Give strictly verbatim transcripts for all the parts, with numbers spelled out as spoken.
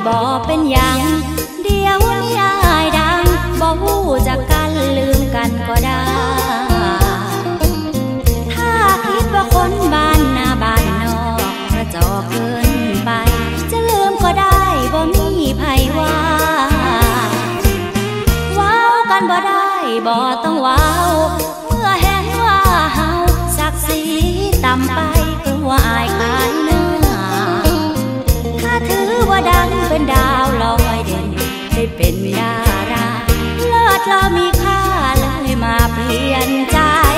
บ่เป็นหยังเดี๋ยวนี้อายดังบ่ฮู้จักกันลืมกันก็ได้ถ้าคิดว่าคนบ้านหน้าบ้านนอกกระจอกเกินไปจะลืมก็ได้บ่มีไผว่าว้าวกันบ่ได้บ่ต้องว้าวเมื่อเห็นว่าเฮาศักดิ์ศรีต่ำไปกลัวอายขายหน้าถ้าถือว่าดังเป็นดาวลอยเด่นได้เป็นดาราเลิศเรามีค่าเลยมาเปลี่ยนใจ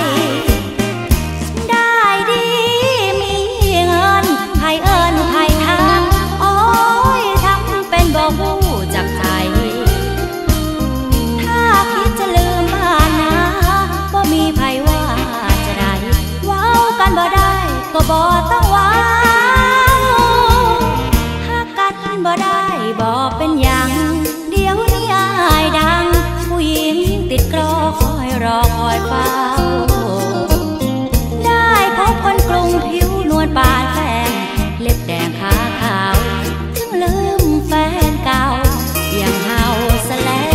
ได้ดีมีเงินไผเอิญไผทางโอ้ยทำเป็นบ่ฮู้จักใจถ้าคิดจะลืมบ้านนะบ่มีไผว่าจะได้ว้าวกันบ่ได้ก็บ่ต้องว้าวหากกันบ่ได้บ่เป็นหยังเดี๋ยวนี้อายดังผู้หญิงติดกรอคอยรอคอยเฝ้าได้พบคนกรุงผิวนวลปานแป้งเล็บแดงขาขาวถึงลืมแฟนเก่าอย่างเฮาซะแล้ว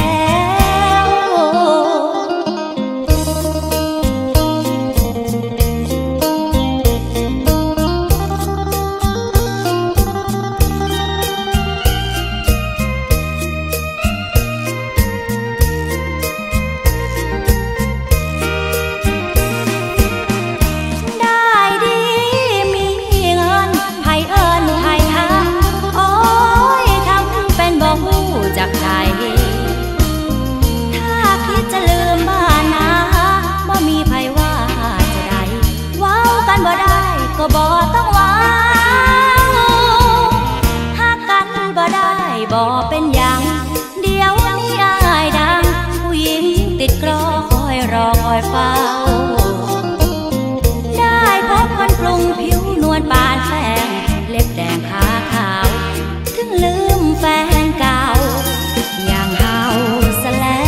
จากใจถ้าคิดจะลืมบ้านนะบ่มีไผว่าจะได้ว้าวกันบ่ได้ก็บ่ต้องว้าวหากกันบ่ได้บ่เป็นหยังเดี๋ยวนี้อายดังผู้หญิงติดกรอคอยรอคอยเฝ้าได้พบคนกรุงผิวนวลปานแป้งเล็บแดงขาขาวถึงลืมแฟนเก่าอย่างเฮาซะแล้ว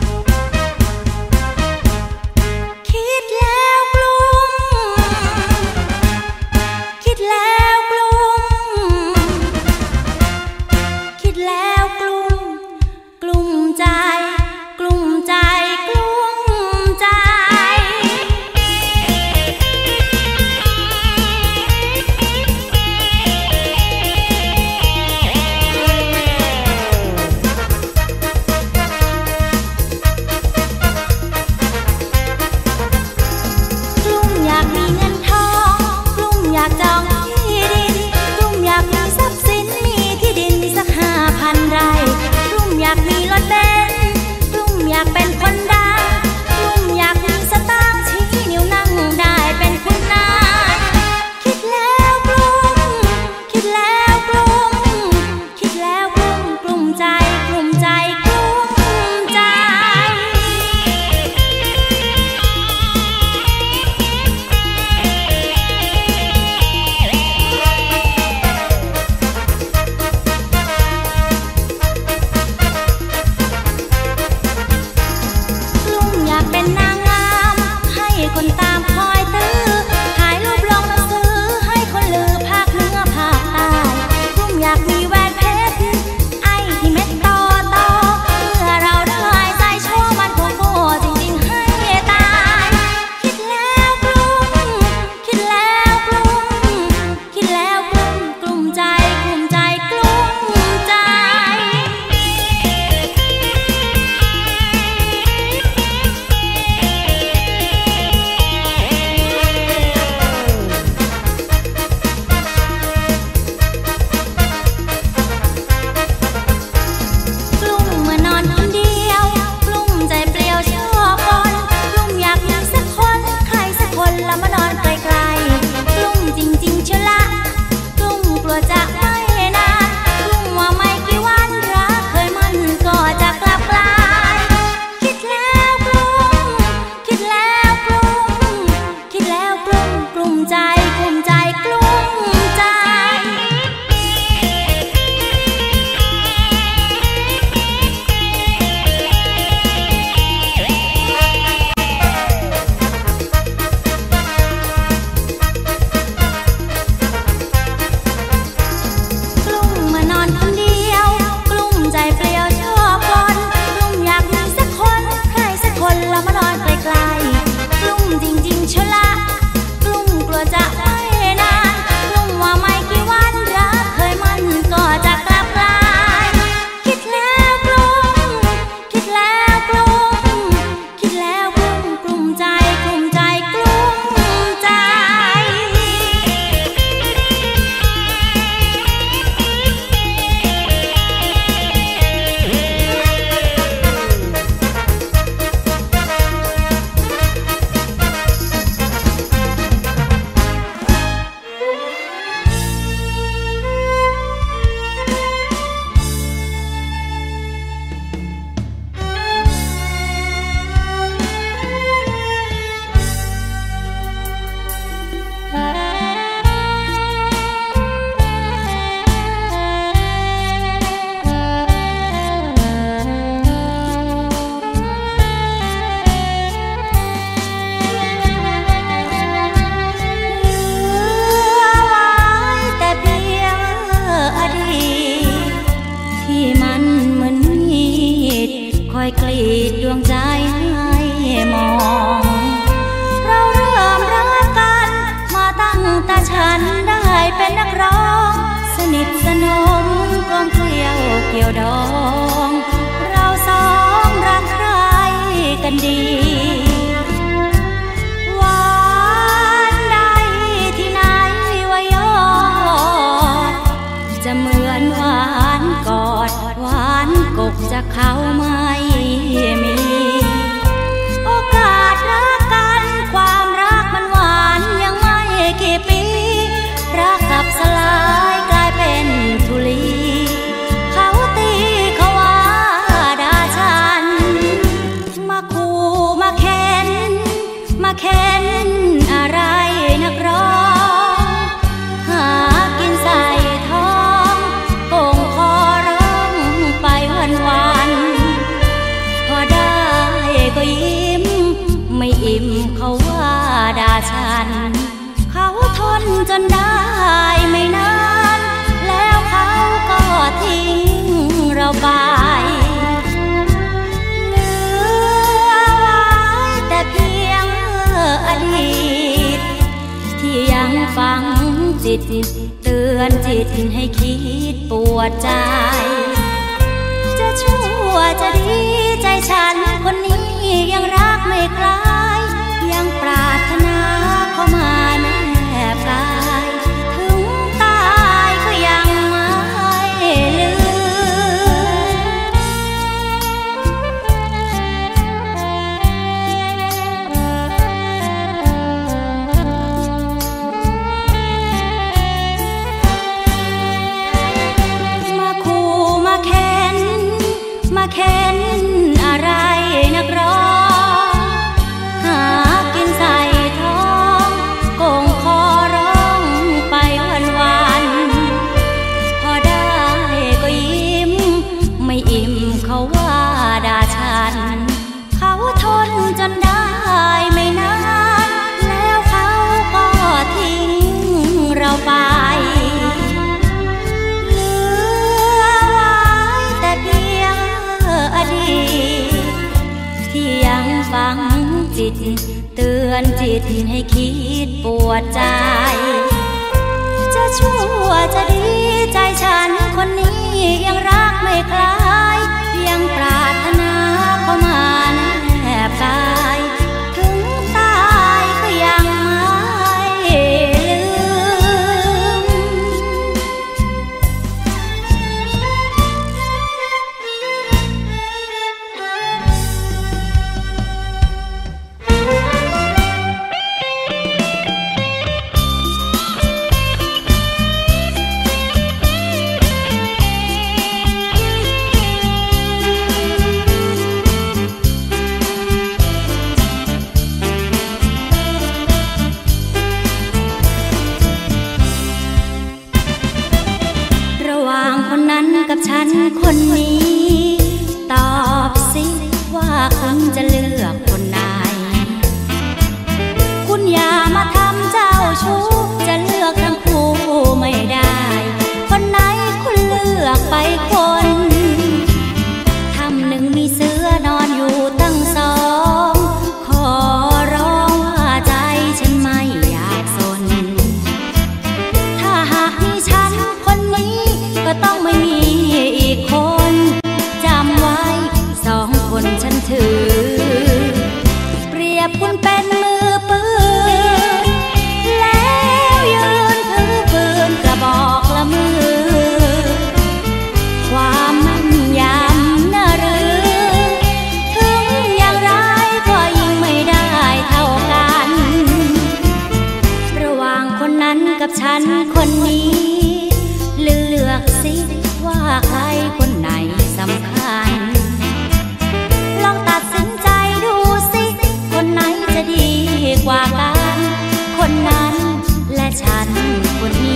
คิดแล้วกลุ้มทสนมกลมเกลียวเกี่ยวดองเราสองรักใครกันดีหวานใดที่ไหนว่ายอดจะเหมือนหวานกอดหวานกกจะเข้าไม่มีโอกาสรักกันความรักมันหวานยังไม่กี่ปีรักกลับสลายกลายเป็นธุลีเขาตีเขาว่าด่าฉันมาขู่มาแค้นมาแค้นอะไรนักร้องหากินใส่ท้องโก่งคอร้องไปวันวันพอได้ก็ยิ้มไม่อิ่มเขาว่าด่าฉันเขาทนจนได้ไม่นานแล้วเขาก็ทิ้งเราไปเหลือไว้แต่เพียงอดีตที่ยังฝังจิตเตือนจิตให้คิดปวดใจจะชั่วจะดีใจฉันคนนี้ยังรักไม่คลายยังปรารถนาเข้ามาแนบกายถึงตายก็ยังไม่ลืมมาขู่มาแค้นมาแค้นอะไรนักร้องหากินใส่ท้องโก่งคอร้องไปวันวันพอได้ก็ยิ้มไม่อิ่มเขาว่าด่าฉันเขาทนจนได้ไม่นานแล้วเขาก็ทิ้งเราไปเหลือไว้แต่เพียงอดีตที่ยังฝังจิตเตือนจิตให้คิดปวดใจจะชั่วจะดีใจฉันคนนี้ยังรักไม่คลายยังปรารถนาเข้ามาแนบกายถึงตายก็ยังไม่ลืมระหว่างคนนั้นกับฉันคนนี้ตอบสิว่าคุณจะเลือกคนไหนคุณอย่ามาทำเจ้าชู้จะเลือกทั้งคู่ไม่ได้คนไหนคุณเลือกไปคนทำหนึ่งมีเสือนอนอยู่ตั้งสองขอร้องว่าใจฉันไม่อยากสนถ้าหากมีฉันคนนี้ก็ต้องไม่มีอีกคนจำไว้สองคนฉันถือเปรียบคุณเป็นมือปืนแล้วยืนถือปืนกระบอกละมือความแม่นยำน่าหรือถึงอย่างไรก็ยิ่งไม่ได้เท่ากันระหว่างคนนั้นกับฉันคนนี้เลือกสิว่าใครคนไหนสำคัญลองตัดสินใจดูสิคนไหนจะดีกว่ากันคนนั้นและฉันคนนี้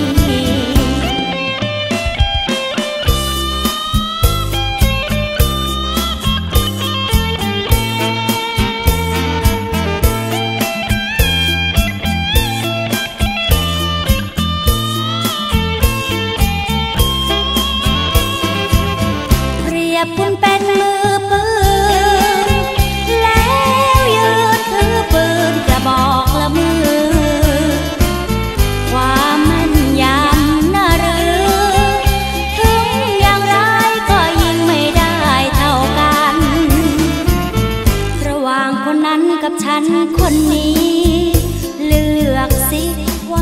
เปรียบคุณเป็นมือปืนแล้วยืนถือปืนกระบอกละมือความแม่นยำน่าหรือ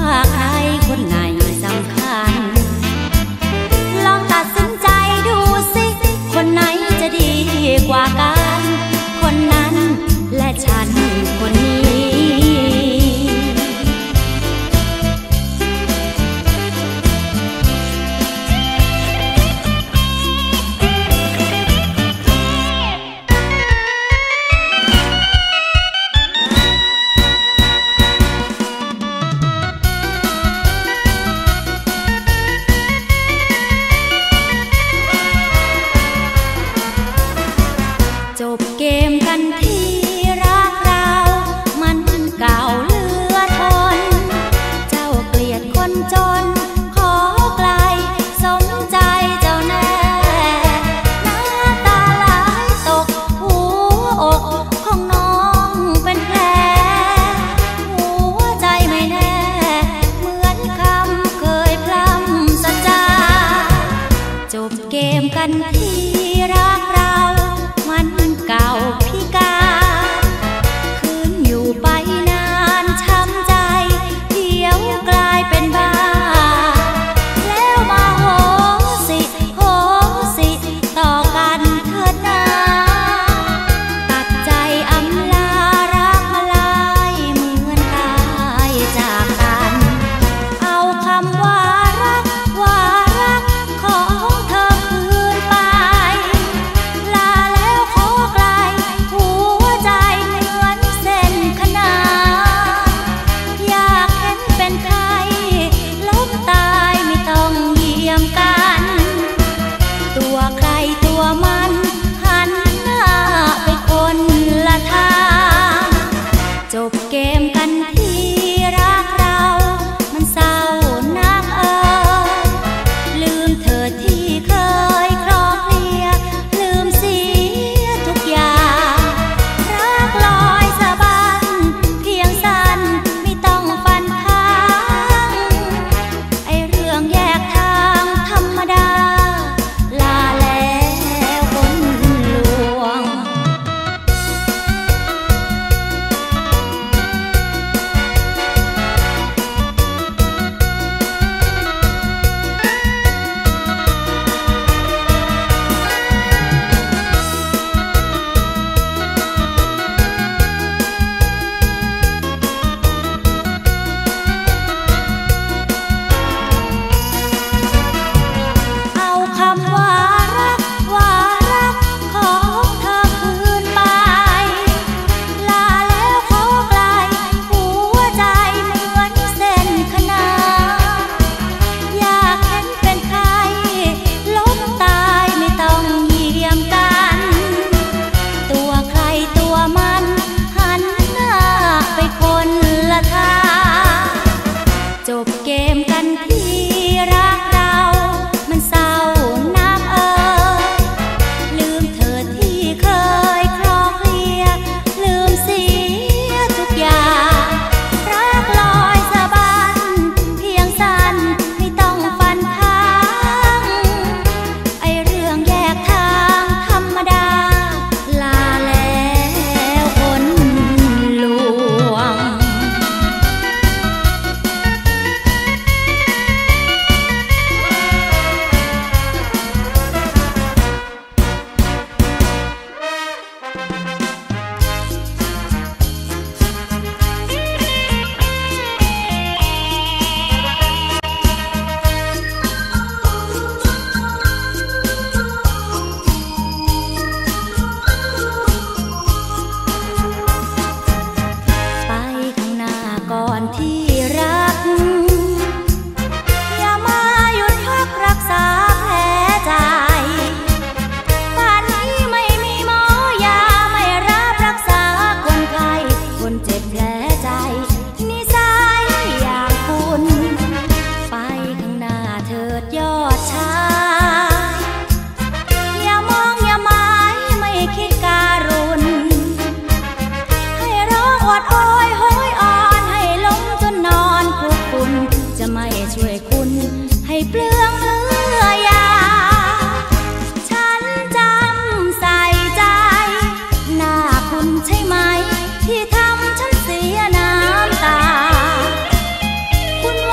ใครคนไหนสำคัญลองตัดสินใจดูสิคนไหนจะดีกว่ากันคนนั้นและฉันคนนี้จบเกมกันที่รักเรามันเก่าเหลือทนเจ้าเกลียดคนจนขอไกลสมใจเจ้าแน่น้ำตาไหลตกหัวอกของน้องเป็นแผลหัวใจไม่แน่เหมือนคำเคยพร่ำสัจจาจบเกมกันที่รักเรามันเก่าพิการคืนอยู่ไปนานช้ำใจเดี๋ยวกลายเป็นบ้าแล้วมาโหสิโหสิต่อกันเถิดนาตัดใจอำลารักมาลายเหมือนตายจากกันเอาคำว่ารักว่ารักของเธอคืนไปลาแล้วขอไกลหัวใจเหมือนเส้นขนานอยากเห็นเป็นใครล้มตายไม่ต้องเยี่ยมกันตัวใครตัวมันหันหน้าไปคนละทางจบเกมกันที่รักเรามันเศร้านักเอ่ยลืมเธอที่เคยคลอเคลียลืมเสียทุกอย่างรักลอยสะบันเพียงสั้นไม่ต้องฟันข้างไอเรื่องแยกทางธรรมดาลาแล้วคนลวงค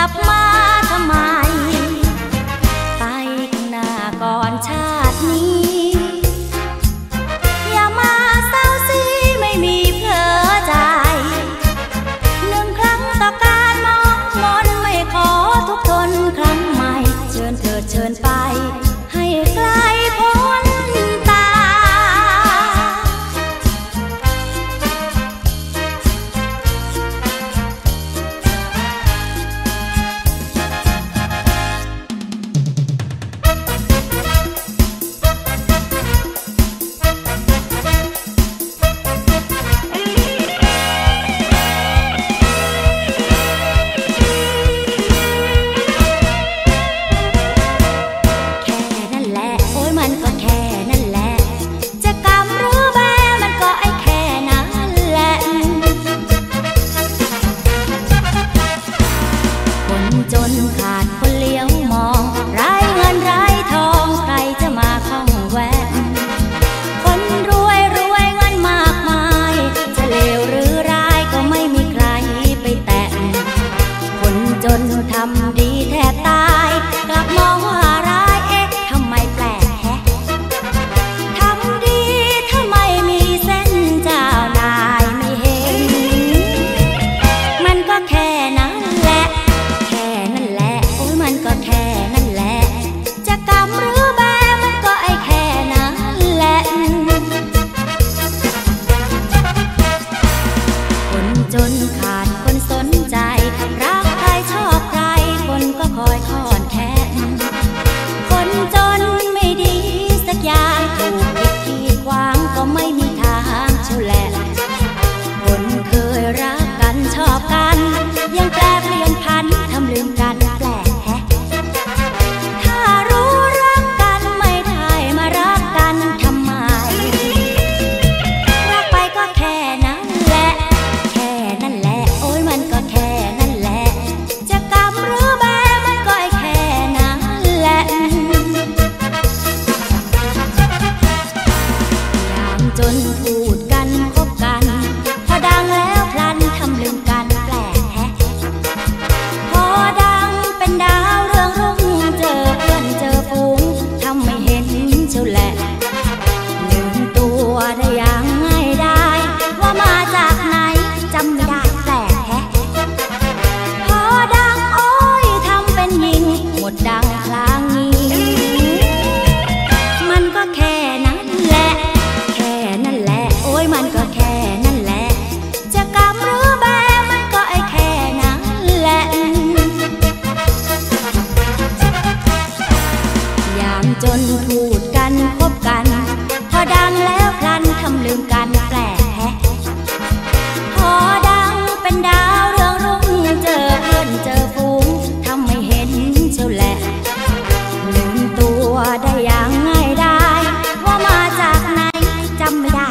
บมาทำไมไปข้างหน้าก่อนชาตินี้อย่ามาเศร้าซีไม่มีเพลอใจหนึ่งครั้งต่อการมองมนไม่ขอทุกทนครั้งใหม่เชิญเถิดเชิญไปให้ไกลพ้นตาจนขาดคนเลี้ยวมองไร้เงินไร้ทองใครจะมาข้องแวะคนรวยรวยเงินมากมายจะเลวหรือร้ายก็ไม่มีใครไปแตะคนจนทำดีแทบตายกลับมองว่าร้ายเอ๊ะทำไมแปลกแฮะทำดีทำไมมีเส้นเจ้านายไม่เห็นมันก็แค่นั้นแหละมันก็แค่นั่นแหละจะกำหรือแบมันก็ไอ้แค่นั้นแหละคนจนขาดคนสนใจรักใครชอบใครคนก็คอยคอนแค้นคนจนไม่ดีสักอย่างถูกปิดขีดขวางก็ไม่มีทางเฉลยคนเคยรักกันชอบกันยังแปรเปลี่ยนพันทำลืมกันแปลกจนพูดกันคบกันพอดังแล้วพลันทำลืมกันแปลกแฮะพอดังเป็นดาวเรืองรุ่งเจอเพื่อนเจอฝูงทำไม่เห็นเชียวแหละลืมตัวได้อย่างง่ายได้ว่ามาจากไหนจำไม่ได้แปลกแฮะพอดังโอ้ยทำเป็นยิงหมดดังคลางนี้มันก็แค่นั้นแหละมันก็แค่นั่นแหละจะกำหรือแบมันก็ไอ้แค่นั้นแหละยามจนพูดกันคบกันพอดังแล้วพลันทำลืมกันแปลกแฮะพอดังเป็นดาวเรืองรุ่งเจอเพื่อนเจอฝูงทำไม่เห็นเชียวแหละลืมตัวได้อย่างง่ายได้ว่ามาจากไหนจำไม่ได้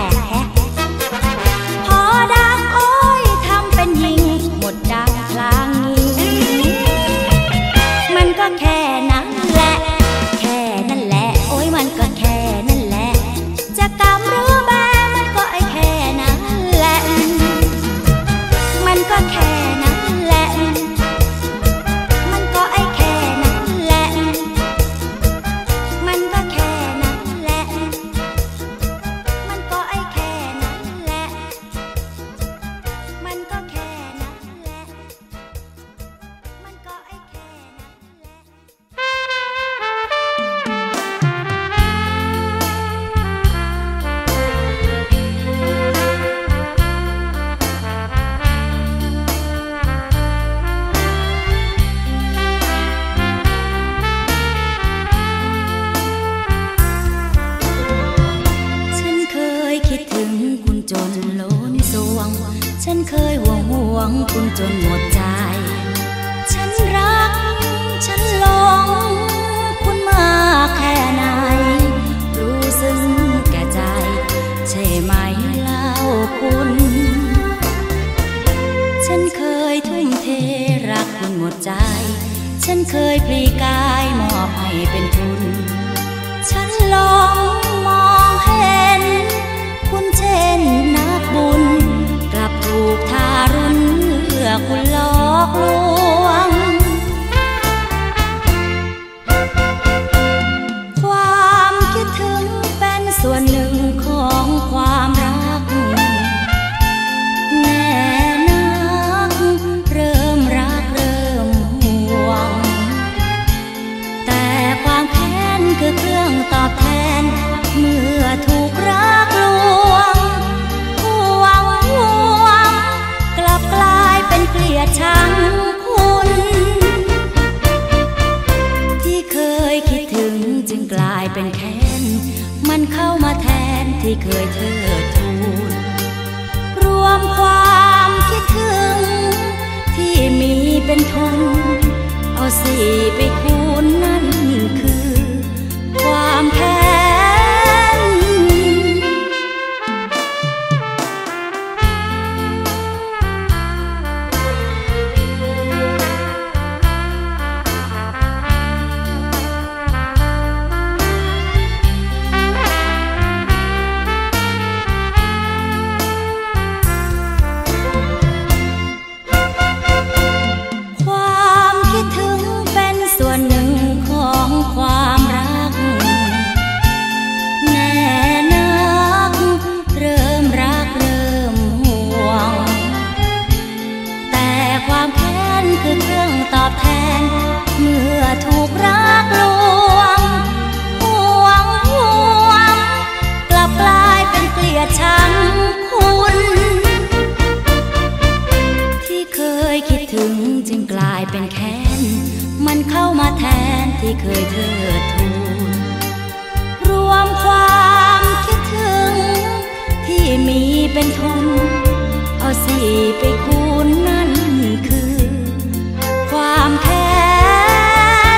ก็แค่นั้นแหละแค่นั่นแหละโอ้ยมันก็แค่นั่นแหละจะกำหรือแบมันก็ไอ้แค่นั้นแหละมันก็แค่นั้นแหละมันก็ไอ้แค่นั้นแหละมันก็แค่นั้นแหละมันก็ไอ้แค่นั้นแหละมันก็แค่นั้นแหละมันก็ไอ้แค่จนล้นสวงฉันเคยห่วงห่วงคุณจนหมดใจฉันรักฉันหลงคุณมากแค่ไหนรู้ซึ้งแก่ใจใช่ไหมเล่าคุณฉันเคยทุ่มเทรักคุณหมดใจฉันเคยปลีกายมอบให้เป็นทุนฉันลองมองเห็นคุณเช่นนักบุญกลับถูกทารุณเพื่อคุณหลอกลวงชังคุณที่เคยคิดถึงจึงกลายเป็นแค้นมันเข้ามาแทนที่เคยเทิดทูนรวมความคิดถึงที่มีเป็นทุนเอาสี่ไปคูณนั่นคือความแค้นความคิดถึงเป็นส่วนหนึ่งของความรักแน่นักเริ่มรักเริ่มห่วงแต่ความแค้นคือเครื่องตอบแทนเมื่อถูกรักลวงห่วงห่วงกลับกลายเป็นเกลียดชังคุณที่เคยคิดถึงจึงกลายเป็นแค้นมันเข้ามาแทนที่เคยเทิดทูนรวมความคิดถึงที่มีเป็นทุนเอาสี่ไปคูณนั่นคือความแค้น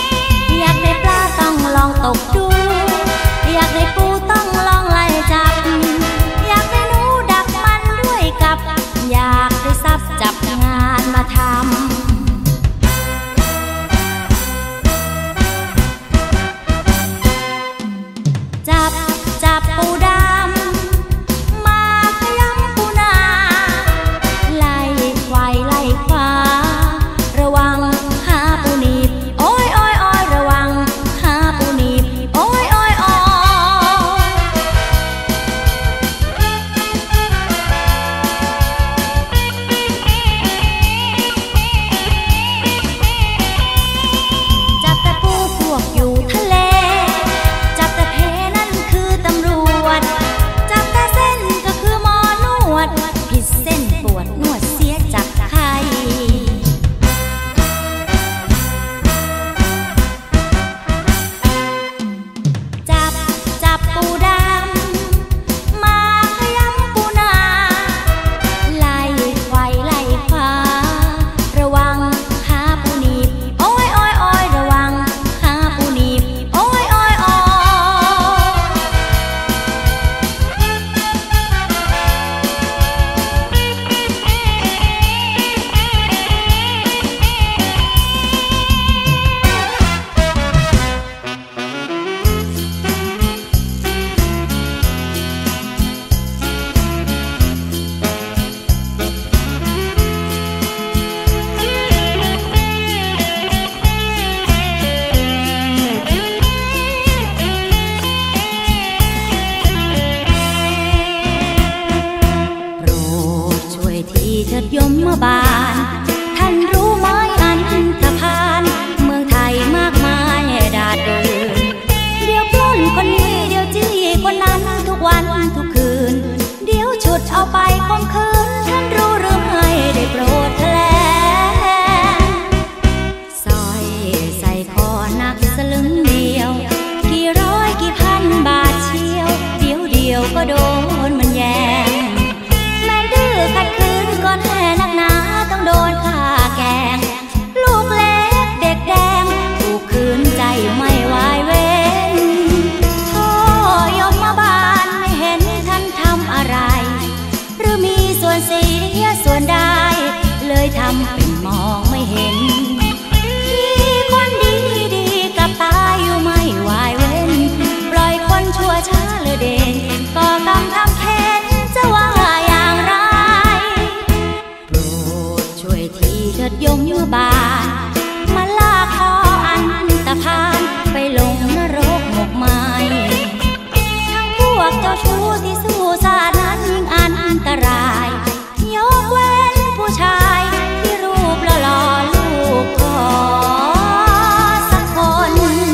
อยากได้ปลาต้องลองตกดูอยากได้ปูต้องลองไล่จับยมบาลท่านรู้ไหมอันธพาลเมืองไทยมากมายดาดเดินเดี๋ยวปล้นคนนี้เดี๋ยวจี้คนนั้นทุกวันทุกคืนเดี๋ยวฉุดเอาไปข่มขืนท่านรู้หรือไม่ได้โปรดแถลงสร้อยใส่คอหนักสลึงเดียวกี่ร้อยกี่พันบาทเชียวเดียวเดียวก็โดนมันแย่งแม่ดื้อขัดขืนก่อนแห่นักหนาต้องโดนฆ่าแกงลูกเล็กเด็กแดงถูกคืนใจไม่ไหวเว้นโธ่ยมบาลไม่เห็นท่านทำอะไรหรือมีส่วนเสียส่วนได้เลยทำเป็นมองไม่เห็นที่คนดีดีกับตายอยู่ไม่ไหวเว้นปล่อยคนชั่วช้าเลยเด่นก็กำทำเค้นจะว่าอย่างไรโปรดช่วยทีเถิดยมบาลมาลากคออันตพาลไปลงนรกหมกไหมทั้งพวกเจ้าชู้ที่สู้สาดนั้นยิ่งอันตรายยกเว้นผู้ชายที่รูปหล่อๆลูกขอสักคน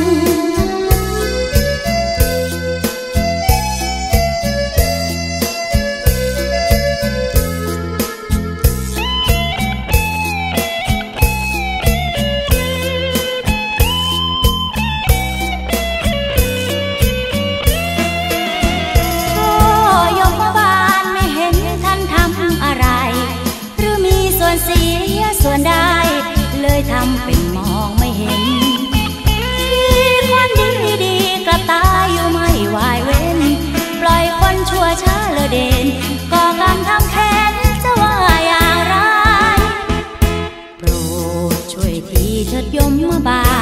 โอ้ยมบาลไม่เห็นท่านทำอะไรหรือมีส่วนเสียส่วนได้เลยทำเป็นมองไม่เห็นที่คนดีดีกลับตายอยู่ไม่ไหวเว้นปล่อยคนชั่วช้าเลยเด่นก็กำทำแค้นจะว่าอย่างไรโปรดช่วยทีเถิดยมบาล